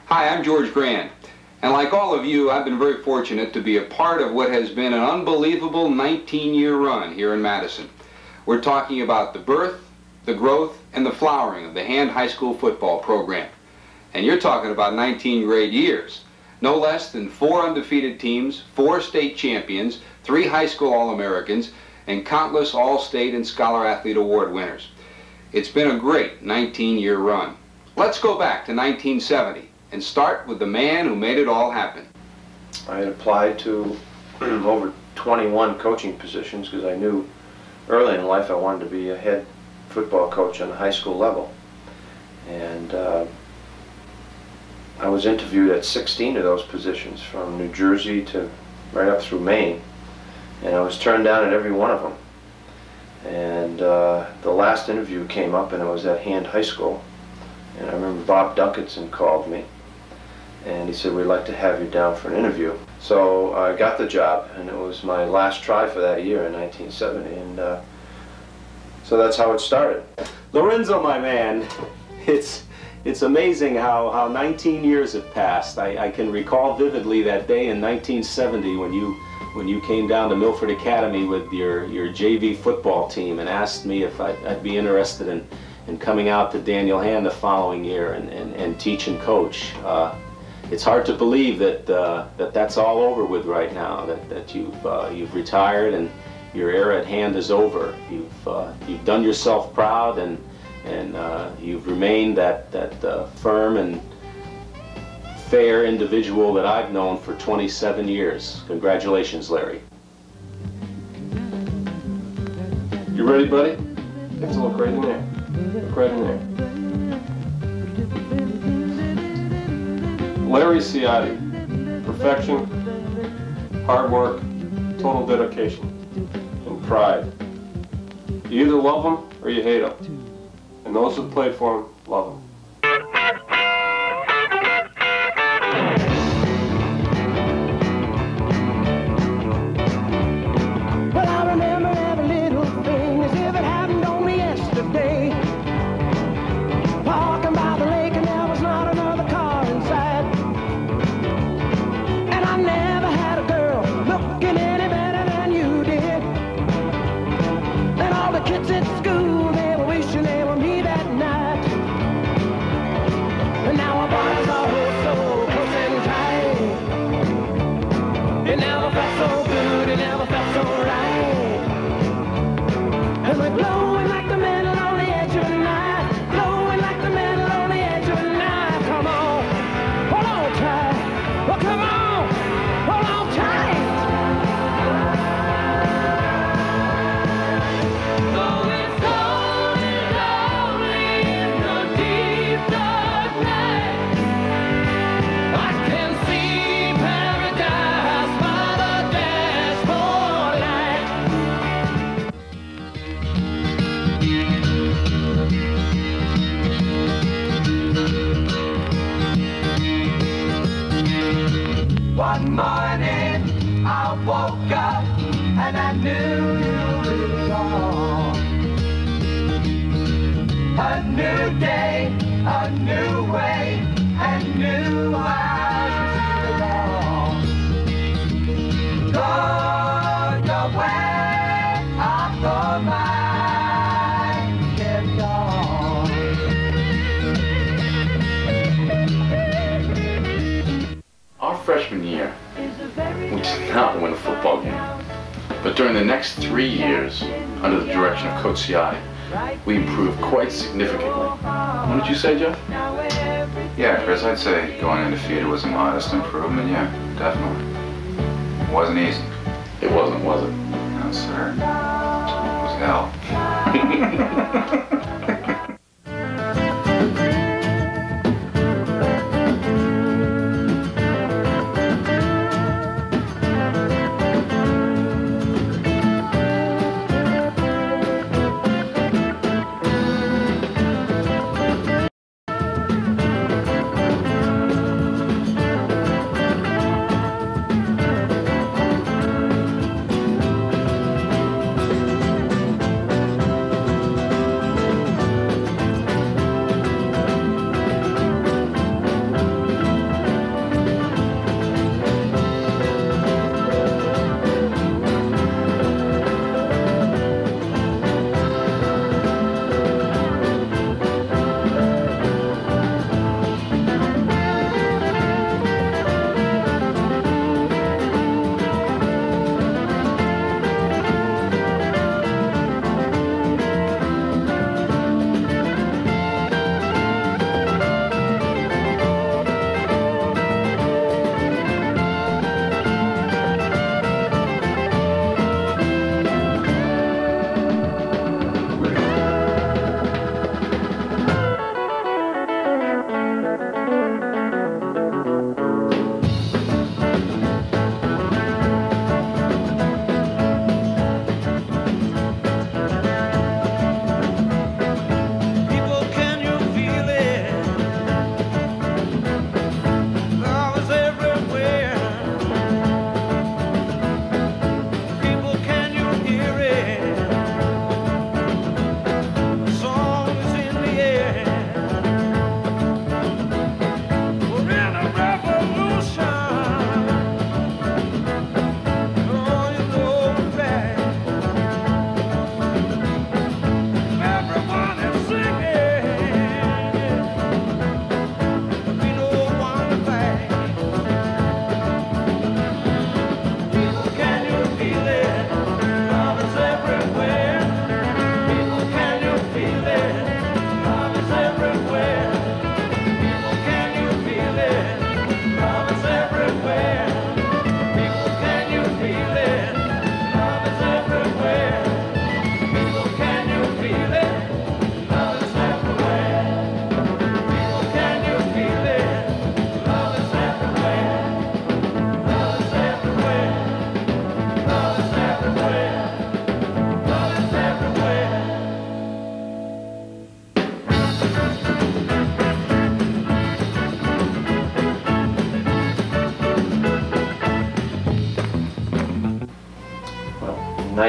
Hi, I'm George Grand, and like all of you, I've been very fortunate to be a part of what has been an unbelievable 19-year run here in Madison. We're talking about the birth, the growth, and the flowering of the Hand High School football program. And you're talking about 19 great years. No less than 4 undefeated teams, 4 state champions, 3 high school All-Americans, and countless All-State and Scholar Athlete Award winners. It's been a great 19-year run. Let's go back to 1970 and start with the man who made it all happen. I had applied to over 21 coaching positions because I knew early in life I wanted to be a head football coach on the high school level. And I was interviewed at 16 of those positions, from New Jersey to right up through Maine, and I was turned down at every one of them. And the last interview came up, and it was at Hand High School, and I remember Bob Duncanson called me and he said, "We'd like to have you down for an interview." So I got the job, and it was my last try for that year in 1970, and so that's how it started. Lorenzo, my man, it's amazing how 19 years have passed. I can recall vividly that day in 1970 when you came down to Milford Academy with your JV football team and asked me if I'd be interested in coming out to Daniel Hand the following year and teach and coach. It's hard to believe that that's all over with right now, that you've retired and your era at Hand is over. You've done yourself proud, and you've remained that firm and fair individual that I've known for 27 years. Congratulations, Larry. You ready, buddy? You have to look right in there. Look right in there. Larry Ciotti. Perfection, hard work, total dedication, and pride. You either love him or you hate him. And those who played for him love him. Well, I remember every little thing as if it happened only yesterday. Parking by the lake and there was not another car inside. And I never had a girl looking any better than you did. And all the kids at school, they were wishing they were me that night. And now our bodies are so close and tight. It never felt so good, it never felt so right. And we're glowing like the metal on the edge of the night. Glowing like the metal on the edge of the night. Come on, hold on tight. Well, come on, hold on tight. Oh, it's lonely, lonely in the deep dark night. I can see paradise by the dashboard light. One morning I woke up and I knew you were gone. A new day, a new way, and new eyes to see along. Gone the way of the mind kept on. Our freshman year, we did not win a football game. But during the next 3 years, under the direction of Coach Ciotti, we improved quite significantly. What did you say, Jeff? Yeah, Chris, I'd say going undefeated was a modest improvement, yeah, definitely. It wasn't easy. It wasn't, was it? No, sir. It was hell.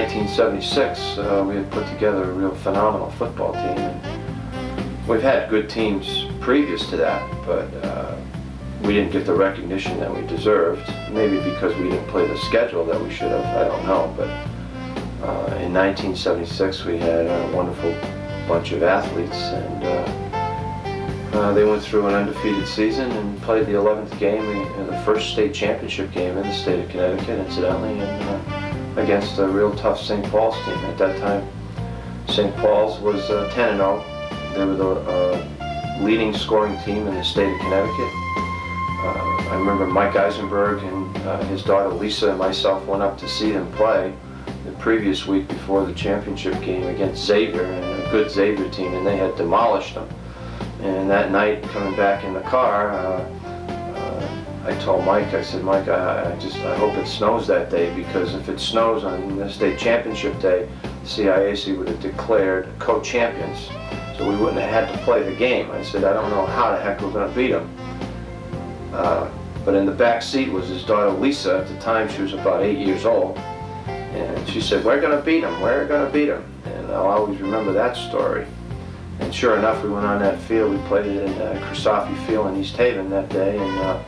1976, we had put together a real phenomenal football team. And we've had good teams previous to that, but we didn't get the recognition that we deserved. Maybe because we didn't play the schedule that we should have, I don't know. But in 1976, we had a wonderful bunch of athletes, and they went through an undefeated season and played the 11th game, the first state championship game in the state of Connecticut, incidentally, and against a real tough St. Paul's team. At that time, St. Paul's was 10-0. They were the leading scoring team in the state of Connecticut. I remember Mike Eisenberg and his daughter Lisa and myself went up to see them play the previous week before the championship game against Xavier, and a good Xavier team, and they had demolished them. And that night, coming back in the car, I told Mike, I said, Mike, I hope it snows that day, because if it snows on the state championship day, CIAC would have declared co-champions, so we wouldn't have had to play the game. I said, I don't know how the heck we're going to beat them. But in the back seat was his daughter Lisa. At the time, she was about 8 years old, and she said, we're going to beat them, we're going to beat them. And I'll always remember that story. And sure enough, we went on that field. We played it in Krisafi Field in East Haven that day,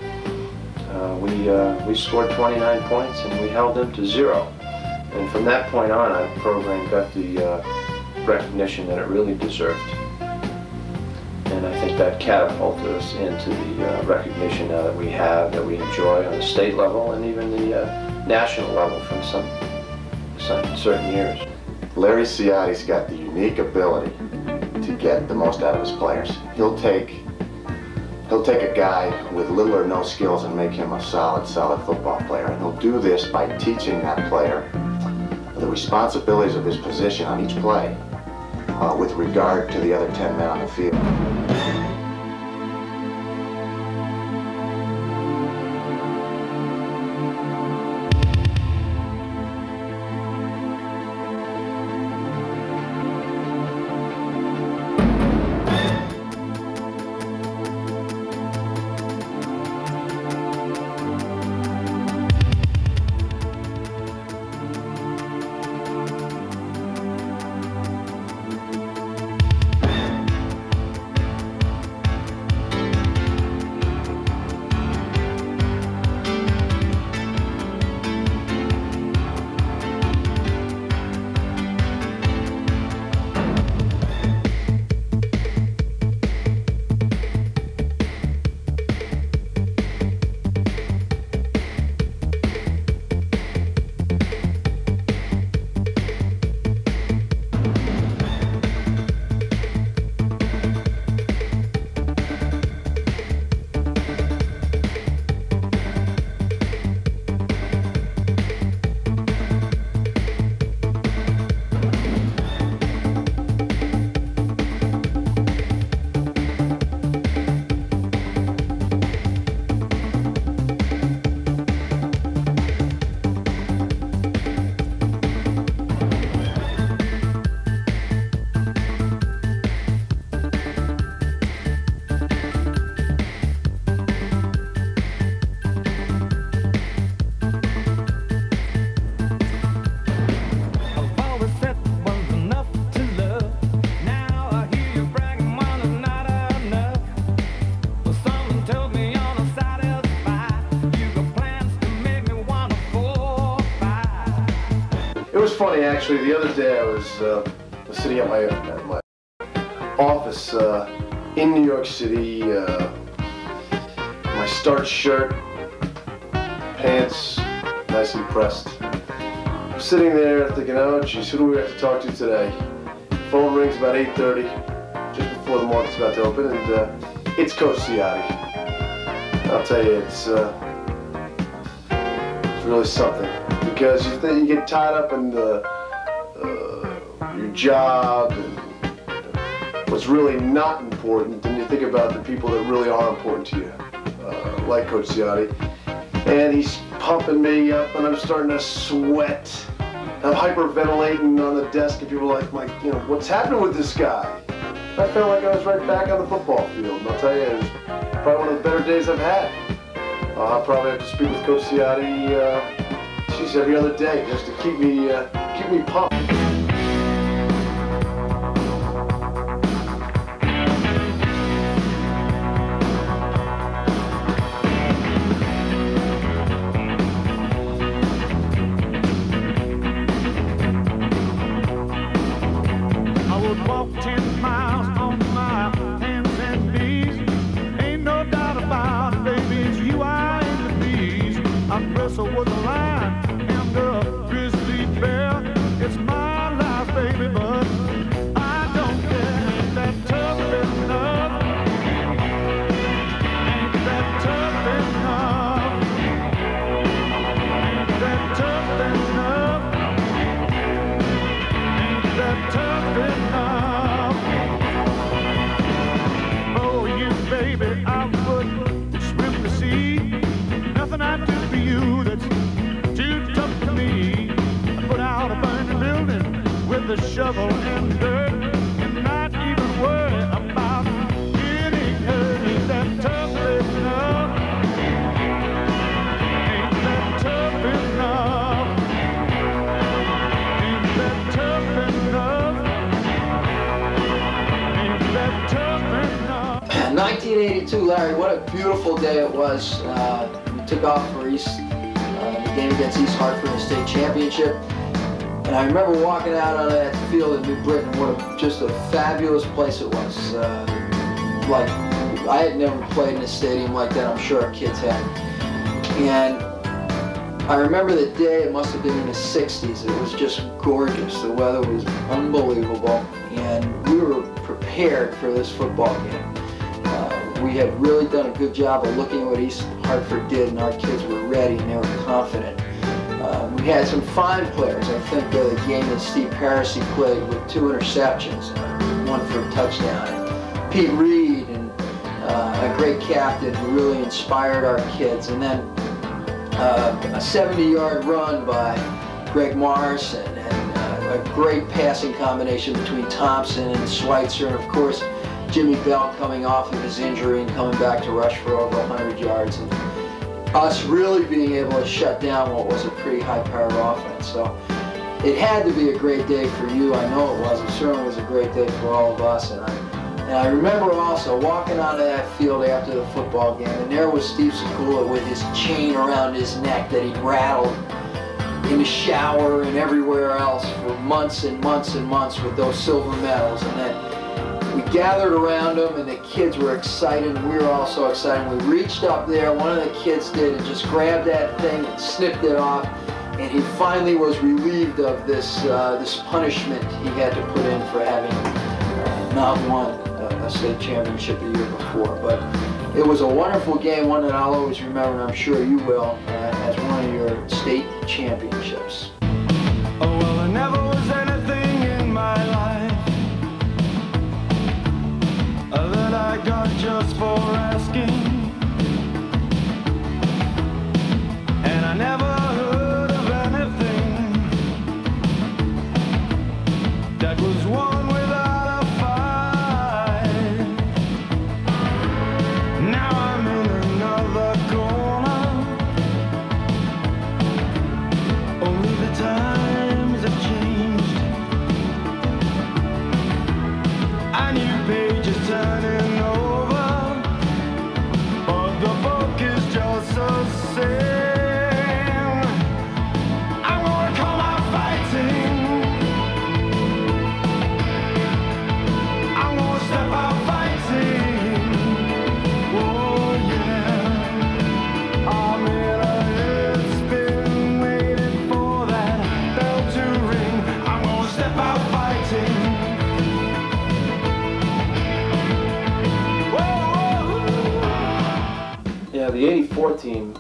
and we scored 29 points, and we held them to 0. And from that point on, our program got the recognition that it really deserved. And I think that catapulted us into the recognition now that we have, that we enjoy on the state level and even the national level from some certain years. Larry Ciotti's got the unique ability to get the most out of his players. He'll take a guy with little or no skills and make him a solid football player. And he'll do this by teaching that player the responsibilities of his position on each play with regard to the other 10 men on the field. It was funny, actually. The other day I was sitting at my office in New York City. My starched shirt, pants, nicely pressed. I'm sitting there thinking, oh geez, who do we have to talk to today? Phone rings about 8:30, just before the market's about to open, and it's Coach Ciotti. I'll tell you, it's really something. Because you get tied up in your job and what's really not important, and you think about the people that really are important to you, like Coach Ciotti. And he's pumping me up, and I'm starting to sweat. I'm hyperventilating on the desk, and people are like, you know, what's happening with this guy? I felt like I was right back on the football field, and I'll tell you, it was probably one of the better days I've had. I'll probably have to speak with Coach Ciotti every other day, just to keep me keep me pumped. I would walk 10 miles on my hands and knees. Ain't no doubt about it, baby, it's you I aim to please. I wrestle with a lion and a grizzly bear. It's my life, baby, but I don't care. Ain't that tough enough? Ain't that tough enough? Ain't that tough enough? Ain't that tough enough? Oh, you baby, I would swim the sea. Nothing I'd do for you that's too tough for me. I put out a burning building with a shovel and dirt, and not even worry about getting hurt. Ain't that tough enough? Ain't that tough enough? Ain't that tough enough? Ain't that tough enough? 1982, Larry, what a beautiful day it was. We took off for the game against East Hartford in the state championship. And I remember walking out on that field in New Britain. Just a fabulous place it was. Like, I had never played in a stadium like that. I'm sure our kids had. And I remember the day, it must have been in the 60s. It was just gorgeous. The weather was unbelievable. And we were prepared for this football game. We had really done a good job of looking at what East Hartford did, and our kids were ready and they were confident. We had some fine players. I think the game that Steve Parisi played with 2 interceptions, one for a touchdown. And Pete Reed, and a great captain who really inspired our kids. And then a 70-yard run by Greg Morrison, and a great passing combination between Thompson and Schweitzer, and of course Jimmy Bell coming off of his injury and coming back to rush for over 100 yards. And us really being able to shut down what was a pretty high-powered offense. So it had to be a great day for you. I know it was. It certainly was a great day for all of us. And I remember also walking out of that field after the football game, and there was Steve Sekula with his chain around his neck that he'd rattled in the shower and everywhere else for months and months and months with those silver medals. And then we gathered around him, and the kids were excited, and we were also excited. We reached up there. One of the kids did and just grabbed that thing and snipped it off, and he finally was relieved of this punishment he had to put in for having not won a state championship the year before. But it was a wonderful game, one that I'll always remember, and I'm sure you will, as one of your state championships. Oh, well, there never was anything in my life that I got just for asking, and I never heard of anything that was won without a fight. Now I'm in another corner, only the times have changed. A new page is turning over, but the book is just the same. I'm gonna come out fighting. I'm gonna step out fighting. Oh yeah. I'm in a headspin waiting for that bell to ring. I'm gonna step out fighting. Yeah, the '84 team,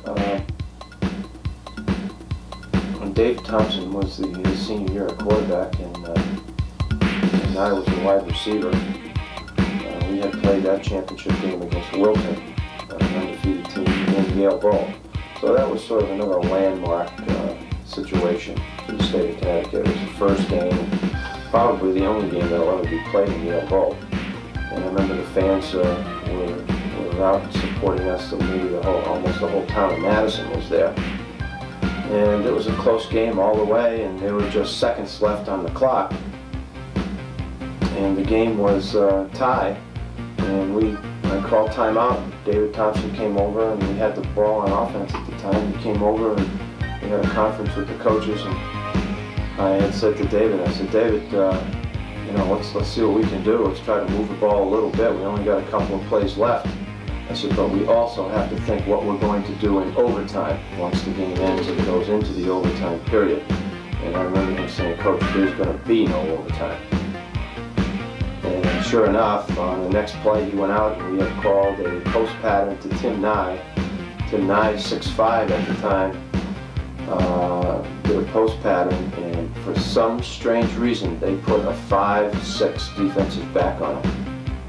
when Dave Thompson was his senior year at quarterback, and I was a wide receiver, we had played that championship game against Wilton, an undefeated team, in Yale Bowl. So that was sort of another landmark situation for the state of Connecticut. It was the first game, probably the only game that will ever be played in Yale Bowl. And I remember the fans were out supporting us. So maybe almost the whole town of Madison was there. And it was a close game all the way, and there were just seconds left on the clock. And the game was tied, and I called timeout. David Thompson came over, and we had the ball on offense at the time. He came over, and we had a conference with the coaches, and I had said to David, I said, David, you know, let's see what we can do. Let's try to move the ball a little bit. We only got a couple of plays left. I said, but we also have to think what we're going to do in overtime once the game ends and goes into the overtime period. And I remember him saying, Coach, there's going to be no overtime. And sure enough, on the next play, he went out and we had called a post pattern to Tim Nye. Tim Nye, 6'5" at the time, did a post pattern, and for some strange reason, they put a 5'6" defensive back on him.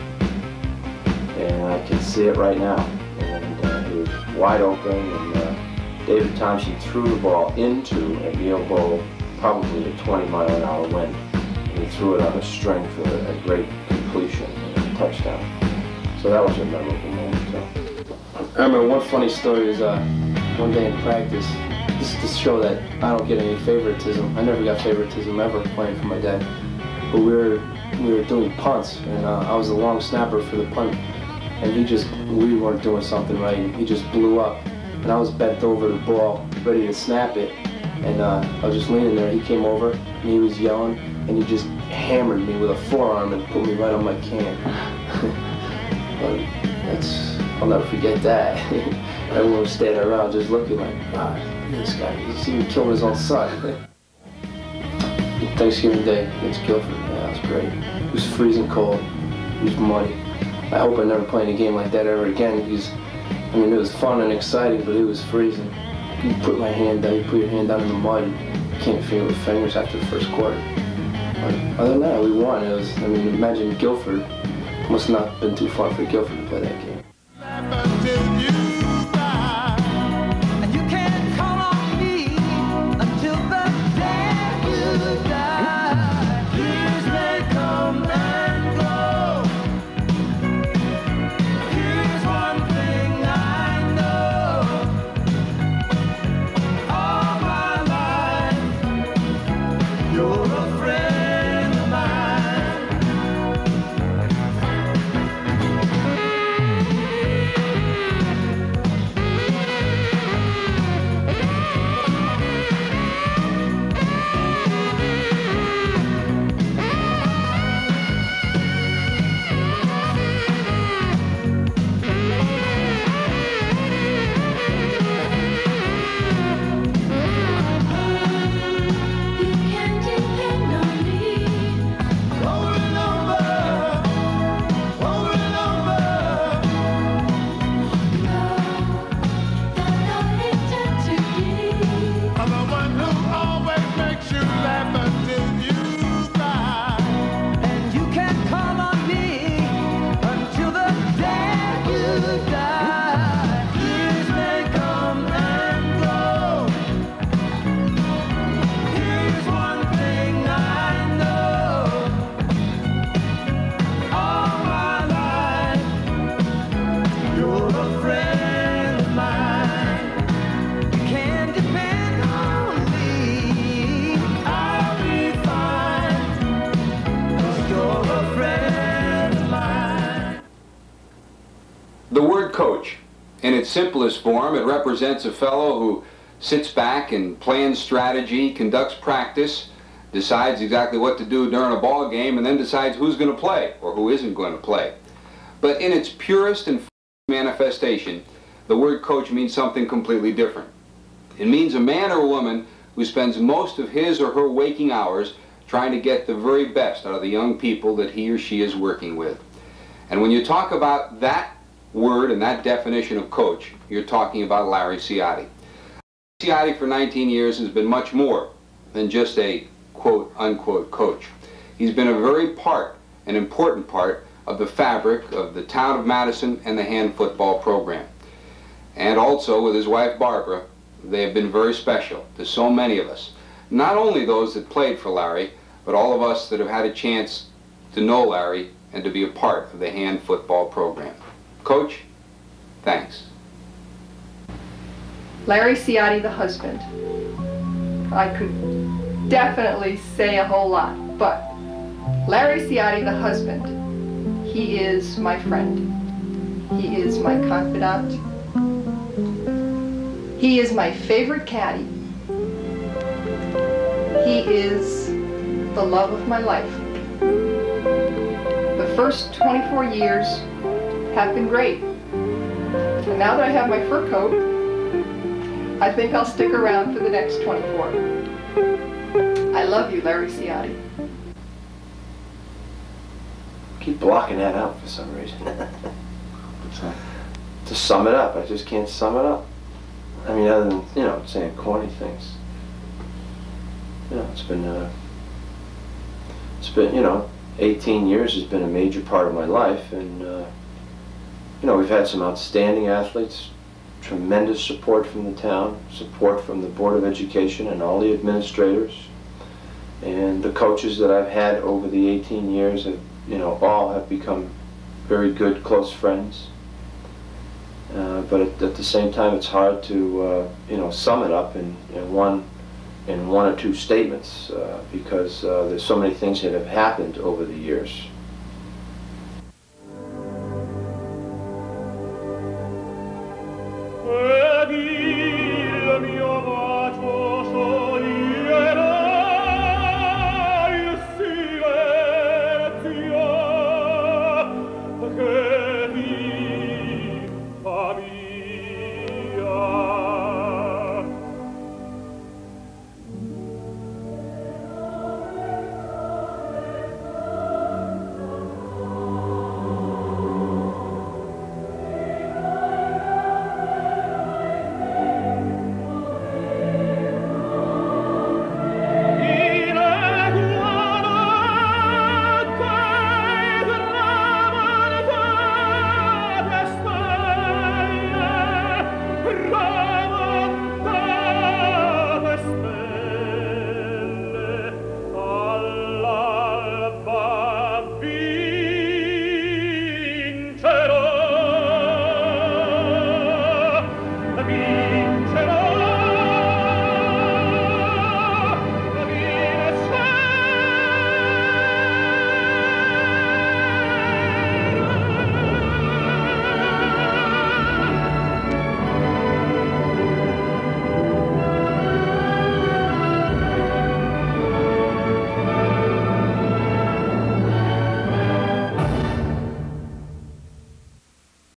And I can see it right now. And he was wide open, and David Thompson threw the ball into a Neil Bowl, probably a 20-mile-an-hour wind. And he threw it on a string for a great completion and a touchdown. So that was a memorable moment. So. I remember one funny story was one day in practice, just to show that I don't get any favoritism. I never got favoritism ever playing for my dad. But we were doing punts, and I was the long snapper for the punt. And we weren't doing something right, and he just blew up. And I was bent over the ball, ready to snap it. And I was just leaning there. He came over, and he was yelling, and he just hammered me with a forearm and put me right on my can. I'll never forget that. Everyone was standing around just looking like, God, this guy, he's even killed his own son. Thanksgiving Day against Guilford, yeah, it was great. It was freezing cold, it was muddy. I hope I never play in a game like that ever again, because, I mean, it was fun and exciting, but it was freezing. You put my hand down, you put your hand down in the mud, you can't feel it with fingers after the first quarter. But other than that, we won. It was, I mean, imagine Guilford. Must not have been too far for Guilford to play that game. The word coach, in its simplest form, it represents a fellow who sits back and plans strategy, conducts practice, decides exactly what to do during a ball game, and then decides who's going to play or who isn't going to play. But in its purest and manifestation, the word coach means something completely different. It means a man or a woman who spends most of his or her waking hours trying to get the very best out of the young people that he or she is working with. And when you talk about that word and that definition of coach, you're talking about Larry Ciotti. Ciotti for 19 years has been much more than just a quote-unquote coach. He's been a very an important part of the fabric of the town of Madison and the hand football program. And also with his wife Barbara, they have been very special to so many of us. Not only those that played for Larry, but all of us that have had a chance to know Larry and to be a part of the hand football program. Coach, thanks. Larry Ciotti, the husband. I could definitely say a whole lot, but Larry Ciotti, the husband, he is my friend. He is my confidant. He is my favorite caddy. He is the love of my life. The first 24 years have been great. And now that I have my fur coat, I think I'll stick around for the next 24. I love you, Larry Ciotti. Keep blocking that out for some reason. To sum it up, I just can't sum it up. I mean, other than, you know, saying corny things. You know, it's been, you know, 18 years has been a major part of my life, and, you know, we've had some outstanding athletes, tremendous support from the town, support from the Board of Education and all the administrators, and the coaches that I've had over the 18 years have, you know, all have become very good, close friends. But at the same time, it's hard to, you know, sum it up in one or two statements because there's so many things that have happened over the years.